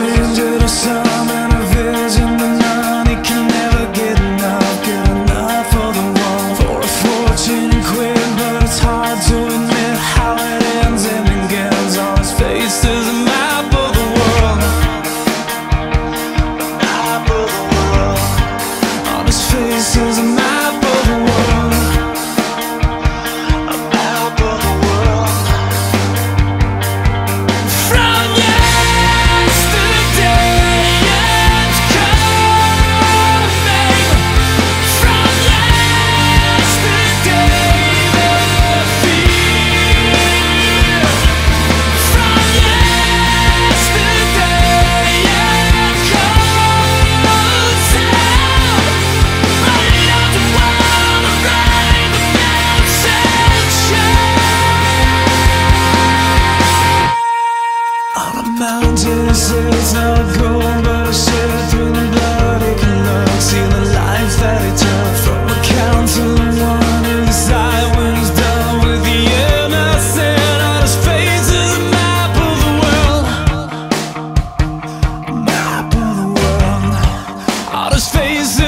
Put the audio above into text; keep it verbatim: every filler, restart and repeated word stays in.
stranger to some and a vision to none. He can never get enough, get enough for the one. For a fortune and quit, but it's hard to admit how it ends and begins. On his face is a map of the world, a map of the world. On his face is a map of the world, a map of the world. From yesterday it's coming. From yesterday the fear. From yesterday it goes out. Running out the wall to write the message. On a mountain it says not gold, but a ship through the blood. He can look, see the life that he took. From a count to one in his eye when he's done with the innocent. On his face is a map of the world, a map of the world. On his face